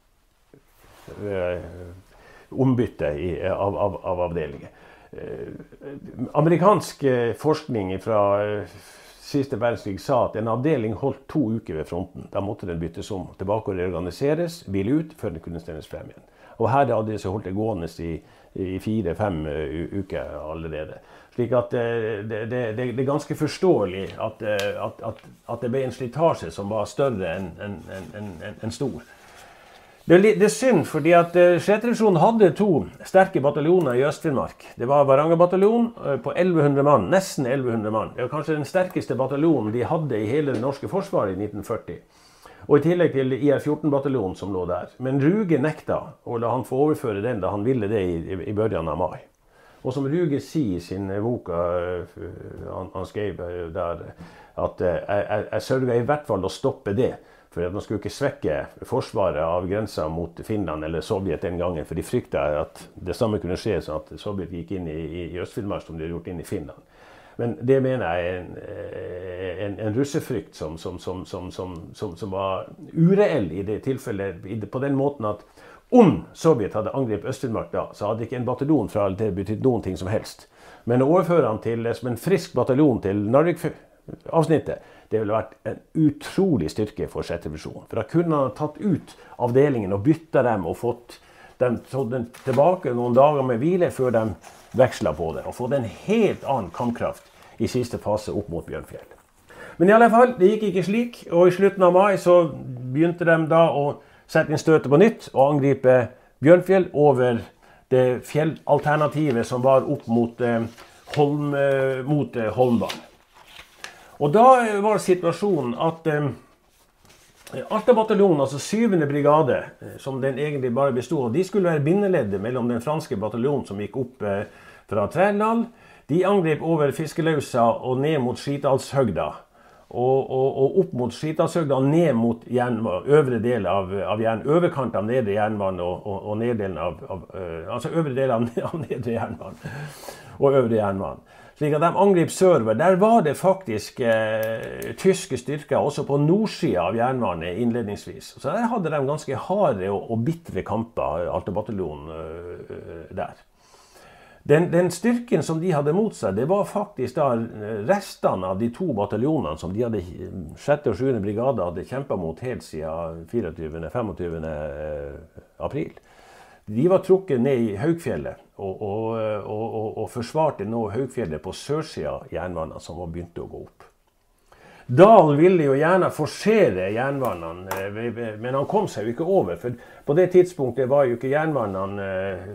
ombytte av avdelinger. Amerikansk forskning fra siste verdenskrig sa at en avdeling holdt 2 uker ved fronten. Da måtte den byttes om, tilbake og reorganiseres, hvile ut, før den kunne stendes frem igjen. Og her hadde de så holdt det gående i 4-5 uker allerede. Slik at det er ganske forståelig at det ble en slitasje som var større enn stor. Det er synd, fordi at Skjetrevisjonen hadde 2 sterke bataljoner i Øst-Finnmark. Det var Varangerbataljon på 1100 mann, nesten 1100 mann. Det var kanskje den sterkeste bataljonen de hadde i hele det norske forsvaret i 1940. Og i tillegg til IR-14-bataljonen som lå der. Men Ruge nekta å la han få overføre den da han ville det i begynnelsen av mai. Og som Ruge sier i sin boka, han skrev der, at jeg sørget I hvert fall å stoppe det. For at man skulle ikke svekke forsvaret av grensen mot Finland eller Sovjet den gangen, for de fryktet at det samme kunne skje sånn at Sovjet gikk inn i Øst-Finnmark som de hadde gjort inn i Finland. Men det mener jeg en russefrykt som var ureell I det tilfellet, på den måten at om Sovjet hadde angrepet Øst-Finnmark da, så hadde ikke en bataljon fra det betydd noen ting som helst. Men å overføre han til, som en frisk bataljon til Narvik-avsnittet, det ville vært en utrolig styrke for 6. divisjon. For da kunne han tatt ut avdelingen og byttet dem og fått dem tilbake noen dager med hvile før de vekslet på det. Og fått en helt annen kampkraft I siste fase opp mot Bjørnfjell. Men I alle fall, det gikk ikke slik. Og I slutten av mai så begynte de da å sette inn støtet på nytt og angripe Bjørnfjell over det fjellalternativet som var opp mot Holmbanen. Og da var situasjonen at Alta-bataljonen, altså 7. brigade, som den egentlig bare bestod av, de skulle være bindeleddet mellom den franske bataljonen som gikk opp fra Trældal. De angrep over Fiskelausa og ned mot Skitdalshøgda. Og opp mot Skitdalshøgda og ned mot øvre del av overkant av nedre jernbanen og neddelen altså øvre del av nedre jernbanen og øvre jernbanen. Slik at de angrep sørover. Der var det faktisk tyske styrker også på nordsiden av jernbanen innledningsvis. Så der hadde de ganske harde og bittre kamper, Alta-bataljonen der. Den styrken som de hadde mot seg, det var faktisk da restene av de 2 bataljonene som de hadde 6. og 7. brigade hadde kjempet mot helt siden 24.-25. april. De var trukket ned I Haugfjellet og forsvarte nå Haugfjellet på sørsiden av jernbanen som var begynt å gå opp. Dahl ville jo gjerne forsere jernbanene, men han kom seg jo ikke over, for på det tidspunktet var jo ikke jernbanene,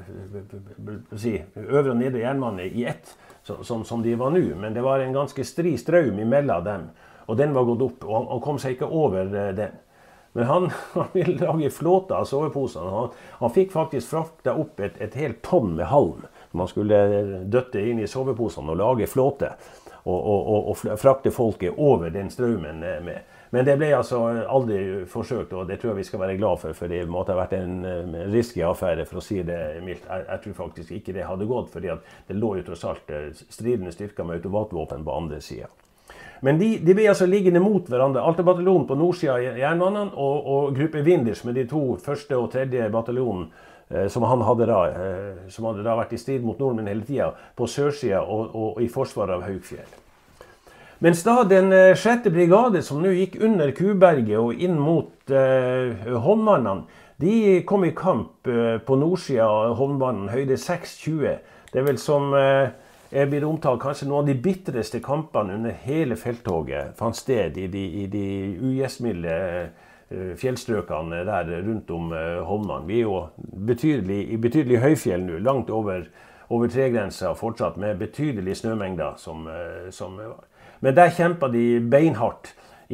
øvre og nedre jernbanene I ett, som de var nå, men det var en ganske stri strøm imellom dem, og den var gått opp, og han kom seg ikke over den. Men han ville lage flåte av soveposene. Han fikk faktisk frakta opp et helt tonn med halm. Man skulle døtte inn I soveposene og lage flåte og frakte folket over den strømmen med. Men det ble altså aldri forsøkt, og det tror jeg vi skal være glad for det måtte ha vært en risky affære, for å si det mildt. Jeg tror faktisk ikke det hadde gått, fordi at det lå jo tross alt stridende styrker med automatvåpen på andre siden. Men de ble altså liggende mot hverandre. Alta-bataljonen på nordsiden av jernbanen og gruppe Winders med de 2 første og tredje bataljonen som hadde da vært I strid mot nordmenn hele tiden på sørsiden og I forsvaret av Haugfjell. Mens da den 6. brigade som nå gikk under Kuberget og inn mot Holmbanen, de kom I kamp på nordsiden av Holmbanen, høyde 6,20. Det vel som blitt omtalt kanskje noen av de bitterste kampene under hele felttoget fant sted I de ugjestmilde fjellstrøkene der rundt om Holmbanen. Vi jo I betydelig høyfjell nå, langt over tregrensa fortsatt med betydelige snømengder som var. Men der kjempet de beinhardt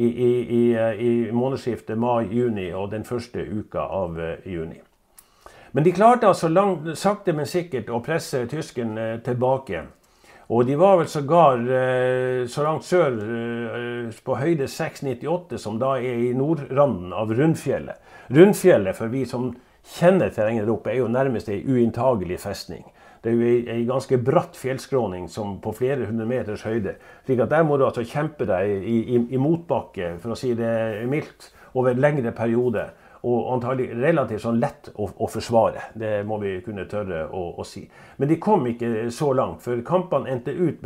I månedsskiftet mai-juni og den første uka av juni. Men de klarte altså sakte men sikkert å presse tysken tilbake. Og de var vel sågar så langt sør på høyde 6,98 som da I nordranden av Rundfjellet. Rundfjellet, for vi som kjenner terrenget der oppe, jo nærmest en uinntagelig festning. Det jo en ganske bratt fjellskråning som på flere 100 meters høyde. Slik at der må du altså kjempe deg I motbakke, for å si det mildt, over en lengre periode. Og antagelig relativt sånn lett å forsvare. Det må vi kunne tørre å si. Men de kom ikke så langt, for kampene endte ut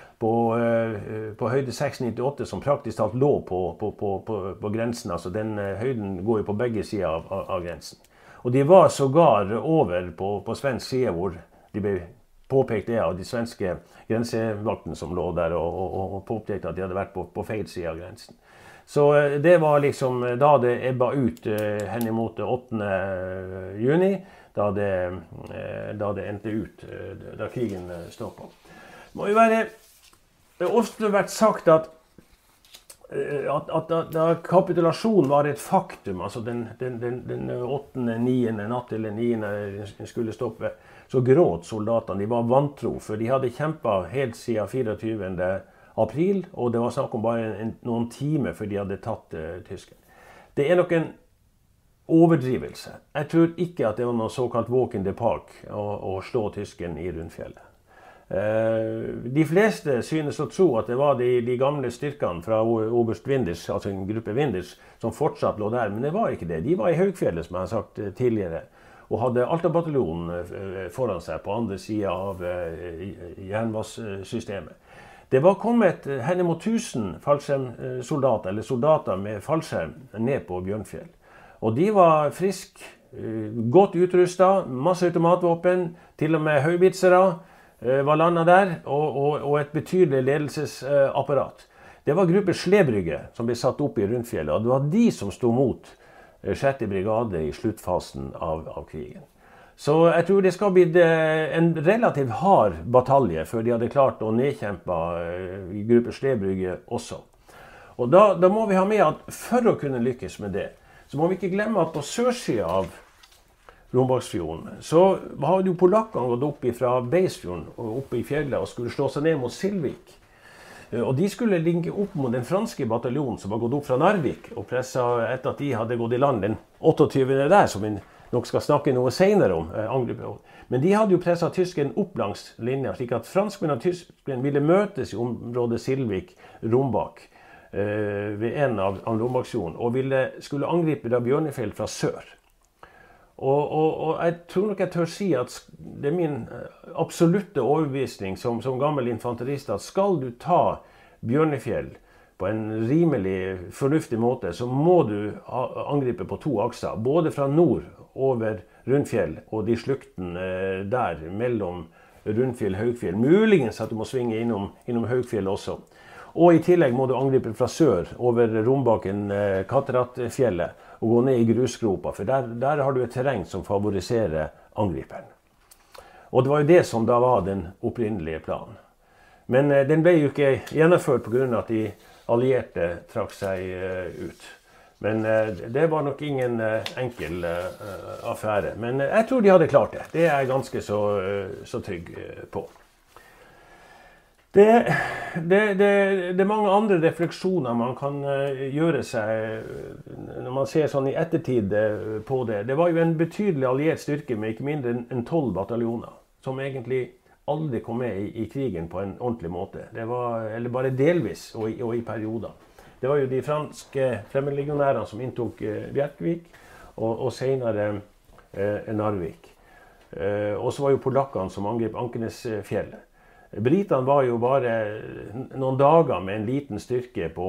på høyde 6,98 som praktisk talt lå på grensen. Altså den høyden går jo på begge sider av grensen. Og de var sågar over på svensk side hvor de ble påpekt det av de svenske grensevaktene som lå der og påpekte at de hadde vært på feil side av grensen. Så det var liksom da det ebba ut henimot 8. juni, da det endte ut, da krigen stoppet. Det må jo det har ofte vært sagt at da kapitulasjonen var et faktum, altså den 8., 9., natt til den 9. skulle stoppe, så gråt soldatene, de var vantro, for de hadde kjempet helt siden 24. april, og det var snakk om bare noen timer før de hadde tatt tyskerne. Det nok en overdrivelse. Jeg tror ikke at det var noe såkalt walk in the park å slå tyskerne i Rundfjellet. De fleste synes å tro at det var de gamle styrkene fra Oberst Winders, altså en gruppe Winders, som fortsatt lå der, men det var ikke det. De var i Haugfjellet, som jeg har sagt tidligere, og hadde Alta-bataljonen foran seg på andre siden av jernbasssystemet. Det var kommet henimot 1000 fallskjermsoldater, eller soldater med fallskjerm, ned på Bjørnfjell. Og de var frisk, godt utrustet, masse automatvåpen, til og med haubitsere var landet der, og et betydelig ledelsesapparat. Det var gruppe Slebrygge som ble satt opp i Rundfjellet, og det var de som stod mot 6. brigade i sluttfasen av krigen. Så jeg tror det skal bli en relativt hard batalje før de hadde klart å nedkjempe gruppe Slebrygge også. Og da må vi ha med at for å kunne lykkes med det, så må vi ikke glemme at på sørsiden av Rombaksfjorden, så hadde jo polakkene gått opp fra Beisfjorden og opp i fjellet og skulle slå seg ned mot Silvik. Og de skulle linke opp mot den franske bataljonen som var gått opp fra Narvik og presset etter at de hadde gått i land den 28. der, som vi nok skal snakke noe senere om. Men de hadde jo presset tyskerne opp langs linja, slik at franskmenn og tyskerne ville møtes i området Silvik-Rombak ved en av Rombaksfjorden, og skulle angripe da Bjørnefjell fra sør. Og jeg tror nok jeg tør si at det min absolutte overbevisning som gammel infanterist, at skal du ta Bjørnefjell på en rimelig fornuftig måte, så må du angripe på 2 akser, både fra nord over Rundfjell og de sluktene der mellom Rundfjell og Haugfjell. Muligens at du må svinge innom Haugfjell også. Og i tillegg må du angripe fra sør over Rombaken, Katteratfjellet, og gå ned i grusgropa, for der har du et terreng som favoriserer angriperen. Og det var jo det som da var den opprinnelige planen. Men den ble jo ikke gjennomført på grunn av at de allierte trakk seg ut. Men det var nok ingen enkel affære. Men jeg tror de hadde klart det. Det er jeg ganske så trygg på. Det er mange andre refleksjoner man kan gjøre seg når man ser sånn i ettertid på det. Det var jo en betydelig alliert styrke med ikke mindre enn 12 bataljoner, som egentlig aldri kom med i krigen på en ordentlig måte. Det var, eller bare delvis og i perioder. Det var jo de franske fremmedlegionærene som inntok Bjerkvik og senere Narvik. Og så var jo polakkene som angrep Ankenesfjellet. Britene var jo bare noen dager med en liten styrke på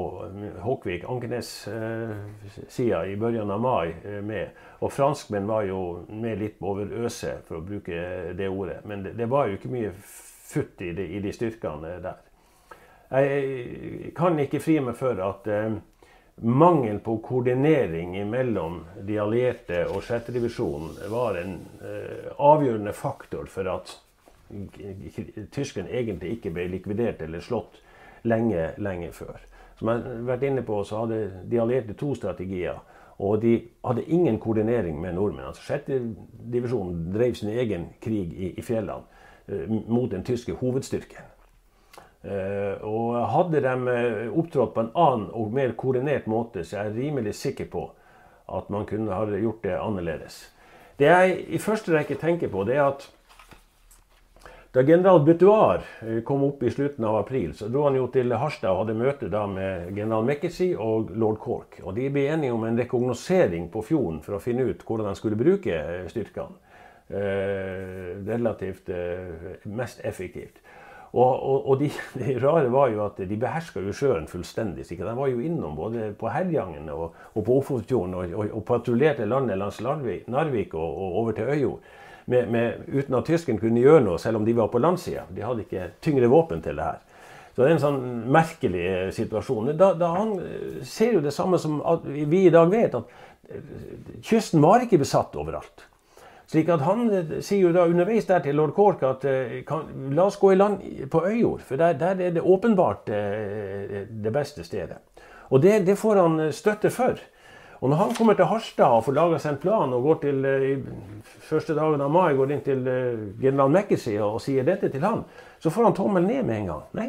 Håkvik-Ankenes-siden i børjen av mai med. Og franskmenn var jo med litt over øse, for å bruke det ordet. Men det var jo ikke mye futt i de styrkene der. Jeg kan ikke fri meg for at mangel på koordinering mellom de allierte og 6. divisjonen var en avgjørende faktor for at tyskerne egentlig ikke ble likvidert eller slått lenge før. Som jeg har vært inne på, så hadde de allierte 2 strategier, og de hadde ingen koordinering med nordmenn. Altså 6. divisjonen drev sin egen krig i fjellene mot den tyske hovedstyrken. Og hadde de opptrådt på en annen og mer koordinert måte, så er jeg rimelig sikker på at man kunne ha gjort det annerledes. Det jeg i første rekke tenker på, det er at da general Butoir kom opp i slutten av april, så dro han jo til Harstad og hadde møte da med general Mackenzie og lord Cork. Og de ble enige om en rekognosering på fjorden for å finne ut hvordan de skulle bruke styrkene. Relativt mest effektivt. Og det rare var jo at de behersket jo sjøen fullstendig. De var jo innom både på Herjangen og på Ofotfjorden og patruljerte landet langs Narvik og over til Øyjord. Uten at tyskerne kunne gjøre noe, selv om de var på landsiden. De hadde ikke tyngre våpen til det her. Så det er en sånn merkelig situasjon. Da han ser jo det samme som vi i dag vet, at kysten var ikke besatt overalt. Slik at han sier jo da underveis der til lord Cork at la oss gå i land på Øyjord, for der er det åpenbart det beste stedet. Og det får han støtte for. Og når han kommer til Harstad og får laget seg en plan og går til første dagen av mai, går inn til general Mackenzie og sier dette til han, så får han tommel ned med en gang. Nei,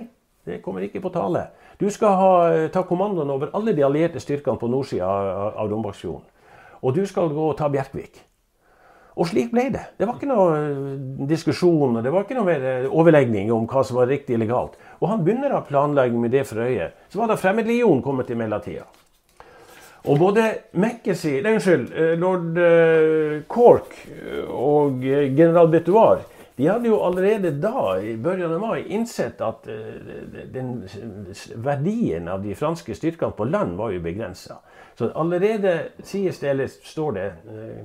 Det kommer ikke på tale. Du skal ta kommandoen over alle de allierte styrkene på nordsiden av Rombaksfjorden. Og du skal gå og ta Bjerkvik. Og slik ble det. Det var ikke noe diskusjon, det var ikke noe mer overlegning om hva som var riktig eller galt. Og han begynner å planlegge med det for øye. Så var det Fremmedlegion kommet i mellomtiden. Og både lord Cork og general Betuar, de hadde jo allerede da, i børjen av mai, innsett at den verdien av de franske styrkene på land var jo begrenset. Så allerede sies det, eller står det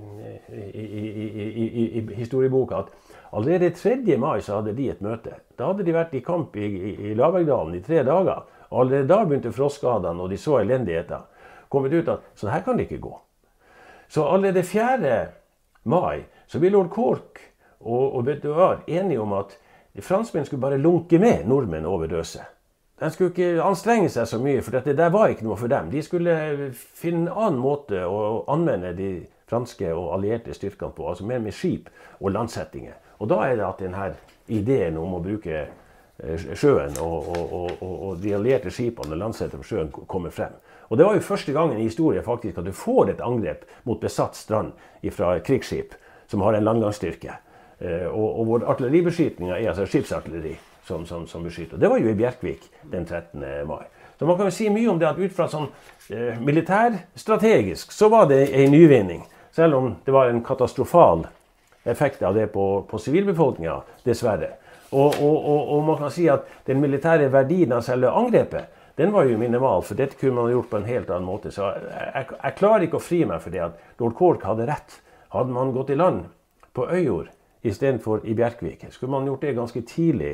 i historieboka, at allerede 3. mai så hadde de et møte. Da hadde de vært i kamp i Labergdalen i 3 dager. Og allerede da begynte frostskadene, og de så elendigheter. Kommet ut at sånn her kan det ikke gå. Så allerede 4. mai så vil lord Cork og Betuar enige om at franskmenn skulle bare lunke med nordmenn over Røse. De skulle ikke anstrenge seg så mye, for det der var ikke noe for dem. De skulle finne en annen måte å anvende de franske og allierte styrkene på, altså mer med skip og landsettinger. Og da er det at denne ideen om å bruke sjøen og de allierte skipene og landsetter på sjøen kommer frem. Og det var jo første gangen i historien faktisk at du får et angrep mot besatt strand fra krigsskip som har en landgangsstyrke. Og vår artilleribeskytning er altså skipsartilleri som beskytter. Det var jo i Bjerkvik den 13. mai. Så man kan jo si mye om det at ut fra sånn militærstrategisk så var det en nyvinning. Selv om det var en katastrofal effekt av det på sivilbefolkningen, dessverre. Og man kan si at den militære verdien av selve angrepet, den var jo minimal, for dette kunne man gjort på en helt annen måte. Så jeg klarer ikke å fri meg for det at lord Cork hadde rett. Hadde man gått i land på Øyjord i stedet for i Bjerkvik, skulle man gjort det ganske tidlig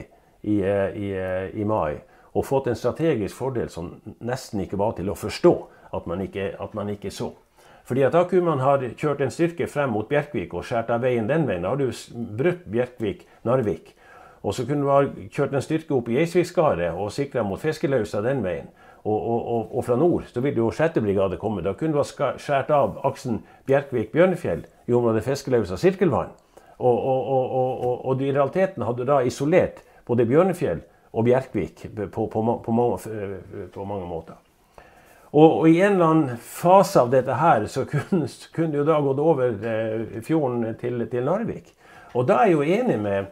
i mai, og fått en strategisk fordel som nesten ikke var til å forstå at man ikke så. Fordi at da kunne man ha kjørt en styrke frem mot Bjerkvik og skjært av veien den veien. Da har du brutt Bjerkvik-Narvik. Og så kunne du ha kjørt en styrke opp i Eisvikskaret og sikret mot Fiskelausa den veien. Og fra nord så ville jo 6. brigade komme. Da kunne du ha skjært av aksen Bjerkvik-Bjørnefjell i området Fiskelausa-Sirkelvann. Og i realiteten hadde du da isolert både Bjørnefjell og Bjerkvik på mange måter. Og i en eller annen fase av dette her så kunne du da gått over fjorden til Narvik. Og da er jeg jo enig med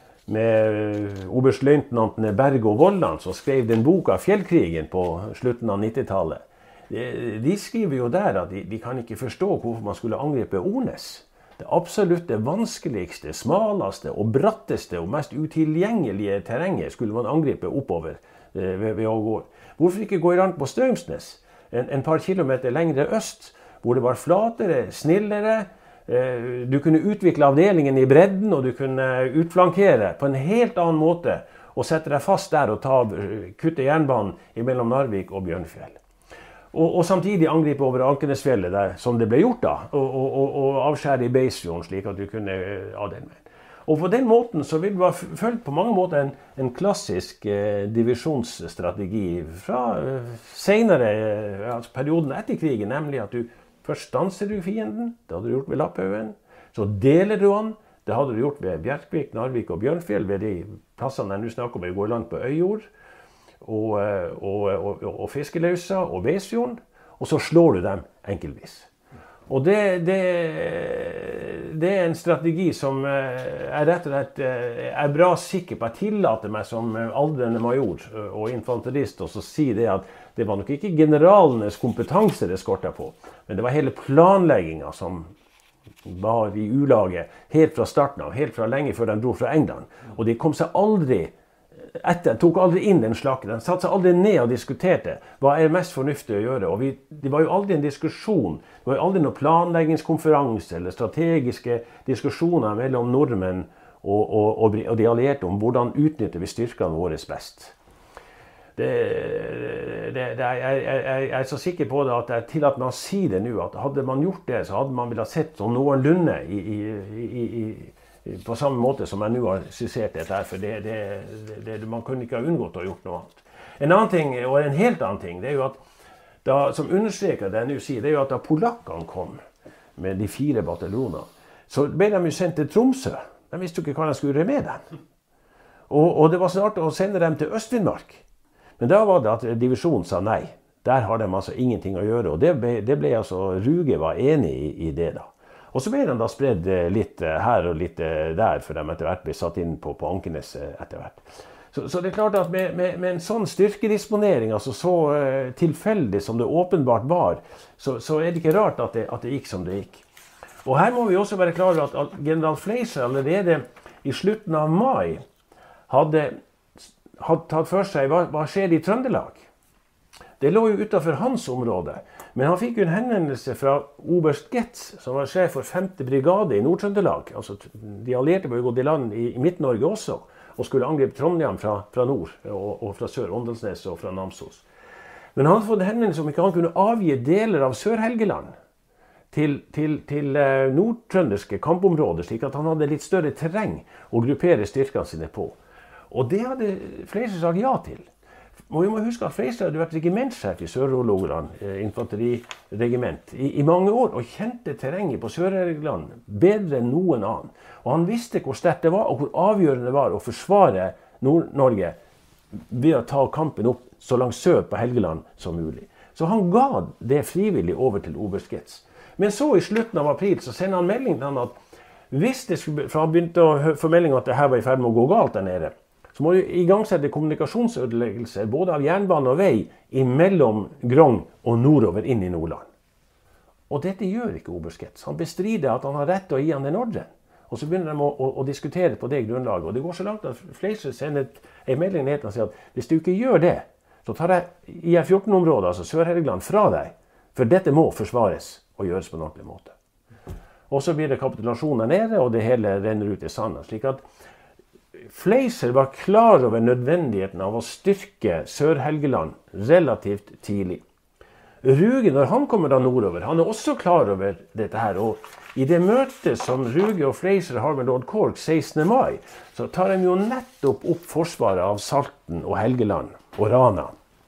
oberstløytnantene Berg og Vollan, som skrev den boka Fjellkrigen på slutten av 90-tallet. De skriver jo der at de kan ikke forstå hvorfor man skulle angripe Ornes. Det absolutt det vanskeligste, smaleste og bratteste og mest utilgjengelige terrenget skulle man angripe oppover ved Ågård. Hvorfor ikke gå i land på Strømsnes, en par kilometer lengre øst, hvor det var flatere, snillere. Du kunne utvikle avdelingen i bredden, og du kunne utflankere på en helt annen måte, og sette deg fast der og kutte jernbanen mellom Narvik og Bjørnfjell. Og samtidig angripe over Ankenesfjellet, der, som det ble gjort da, og avskjære i Beisfjorden, slik at du kunne av den veien. Og på den måten så vil det være følt på mange måter en klassisk divisjonsstrategi fra senere, altså perioden etter krigen, nemlig at du først stanser du fienden, det hadde du gjort ved Lapphaugen, så deler du han, det hadde du gjort ved Bjerkvik, Narvik og Bjørnfjell, ved de plassene jeg nå snakker om i går land på Øyjord, og Fiskelausa og Beisfjorden, og så slår du dem enkeltvis. Og det er en strategi som jeg rett og slett er bra sikker på. Jeg tillater meg som aldrende major og infanterist å si det at det var nok ikke generalenes kompetanse det skortet på, men det var hele planleggingen som var i ulage helt fra starten av, helt fra lenge før de dro fra England. Og de kom seg aldri tok aldri inn den slakken. De satte seg aldri ned og diskuterte hva er mest fornuftig å gjøre. Og det var jo aldri en diskusjon. Det var jo aldri noen planleggingskonferanse eller strategiske diskusjoner mellom nordmenn og de allierte om hvordan utnytter vi styrkene våre best. Jeg er så sikker på det at jeg tillater meg å si det nå, at hadde man gjort det, så hadde man vel ha sett sånn noenlunde på samme måte som jeg nå har skissert dette her, for man kunne ikke ha unngått å ha gjort noe annet. En annen ting, og en helt annen ting, det er jo at, som understreker det jeg nå sier, det er jo at da polakkene kom med de 4 bataljonene, så ble de jo sendt til Tromsø. De visste jo ikke hva de skulle gjøre med dem. Og det var snart å sende dem til Øst-Finnmark. Men da var det at divisjonen sa nei. Der har de altså ingenting å gjøre, og det ble altså, Ruge var enig i det da. Og så ble de da spredd litt her og litt der, for de etter hvert ble satt inn på Ankenes etter hvert. Så det er klart at med en sånn styrkedisponering, altså så tilfeldig som det åpenbart var, så er det ikke rart at det gikk som det gikk. Og her må vi også være klar over at general Fleischer allerede i slutten av mai hadde tatt for seg hva skjer i Trøndelag. Det lå jo utenfor hans område, men han fikk jo en henvendelse fra Oberst Getz, som var sjef for 5. brigade i Nord-Trøndelag. Altså, de allierte var jo gått i land i Midt-Norge også, og skulle angripe Trondheim fra nord, og fra sør, Åndalsnes og fra Namsos. Men han hadde fått en henvendelse om ikke han kunne avgi deler av Sør-Helgeland til nordtrønderske kampområder, slik at han hadde litt større terreng å gruppere styrkene sine på. Og det hadde Fleischer sagt ja til. Og vi må huske at Fleischer hadde vært regimentssjef i Sør-Hålogaland, infanteriregiment, i mange år, og kjente terrenget på Sør-Helgeland bedre enn noen annen. Og han visste hvor sterkt det var, og hvor avgjørende det var å forsvare Nord-Norge ved å ta kampen opp så langt sør på Helgeland som mulig. Så han ga det frivillig over til Oberst Getz. Men så i slutten av april så sender han melding til han at hvis det skulle, for han begynte å få melding at det her var i ferd med å gå galt der nede, så må du igangsette kommunikasjonsødeleggelser både av jernbane og vei imellom Grong og nordover inn i Nordland. Og dette gjør ikke Oberst Getz. Han bestrider at han har rett til å gi han den ordren. Og så begynner de å diskutere på det grunnlaget. Og det går så langt at Fleischer sender en melding ned til og sier at hvis du ikke gjør det, så tar jeg IR-14-området, altså Sør-Helgeland, fra deg. For dette må forsvares og gjøres på en ordentlig måte. Og så blir det kapitulasjon der nede, og det hele renner ut i sanden. Slik at Fleischer var klar over nødvendigheten av å styrke Sør-Helgeland relativt tidlig. Ruge, når han kommer da nordover, han er også klar over dette her. Og i det møtet som Ruge og Fleischer har med Lord Cork 16. mai, så tar de jo nettopp opp forsvaret av Salten og Helgeland og Rana.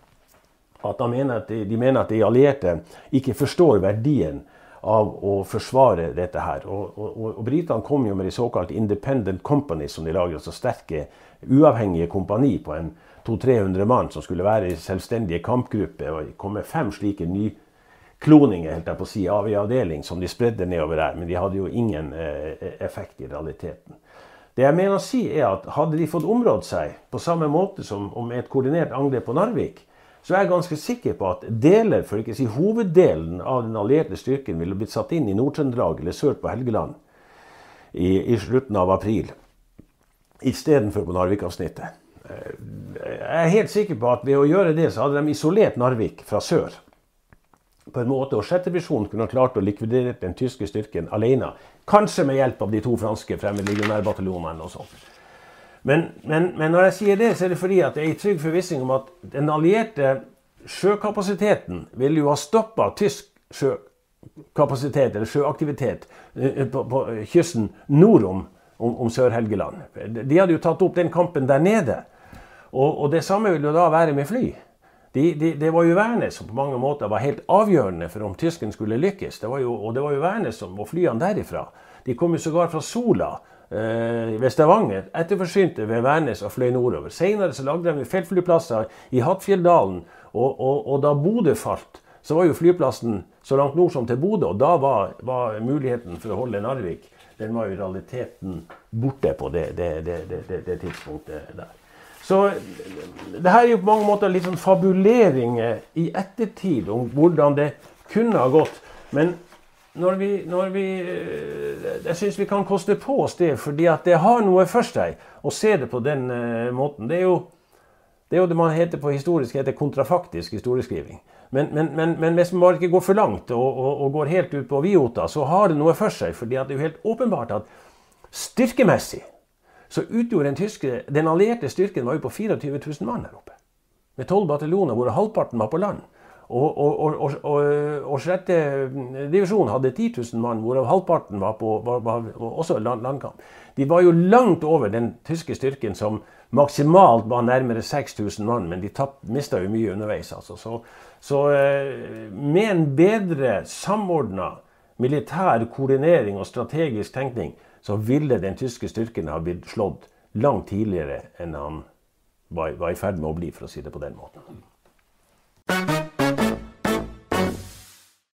At de mener at de allierte ikke forstår verdien av å forsvare dette her. Og britene kom jo med de såkalte independent companies, som de lager, altså sterke, uavhengige kompani på en 200-300 mann som skulle være i selvstendige kampgrupper, og det kom med 5 slike nykloninger, helt jeg på å si, av i avdeling, som de spredde nedover der, men de hadde jo ingen effekt i realiteten. Det jeg mener å si er at hadde de fått områdt seg på samme måte som om et koordinert angrep på Narvik, så er jeg ganske sikker på at deler, for ikke å si hoveddelen av den allierte styrken ville blitt satt inn i Nord-Trøndelag eller sør på Helgeland i slutten av april, i stedet for på Narvik-avsnittet. Jeg er helt sikker på at ved å gjøre det så hadde de isolert Narvik fra sør på en måte, og 6. divisjon kunne ha klart å likvidere den tyske styrken alene, kanskje med hjelp av de 2 franske fremmedlegionærbataljonene og sånt. Men når jeg sier det, så er det fordi at jeg er i trygg forvissning om at den allierte sjøkapasiteten vil jo ha stoppet tysk sjøkapasitet eller sjøaktivitet på kysten nord om Sør-Helgeland. De hadde jo tatt opp den kampen der nede, og det samme vil jo da være med fly. Det var jo Værnes som på mange måter var helt avgjørende for om tysken skulle lykkes. Det var jo Værnes og flyene derifra. De kom jo sågar fra Sola, ved Stavanger, etterforsynte ved Værnes og fløy nordover. Senere så lagde de feltflyplasser i Hattfjelldalen, og da Bodø falt, så var jo flyplassen så langt nord som til Bodø, og da var muligheten for å holde Narvik, den var jo i realiteten borte på det tidspunktet der. Så det her er jo på mange måter litt sånn fabulering i ettertid om hvordan det kunne ha gått, men jeg synes vi kan koste på oss det, fordi at det har noe for seg å se det på den måten. Det er jo det man heter på historisk, heter kontrafaktisk historieskriving. Men hvis man bare ikke går for langt og går helt ut på Viota, så har det noe for seg, fordi at det er jo helt åpenbart at styrkemessig så utgjorde den allierte styrken var jo på 24 000 mann her oppe. Med 12 bataljoner, hvor halvparten var på land. Og 6. divisjon hadde 10 000 mann, hvorav halvparten var også landkamp. De var jo langt over den tyske styrken som maksimalt var nærmere 6 000 mann, men de mistet jo mye underveis. Altså. Så med en bedre samordnet militær koordinering og strategisk tenkning, så ville den tyske styrken ha blitt slått langt tidligere enn han var i ferd med å bli, for å si det på den måten.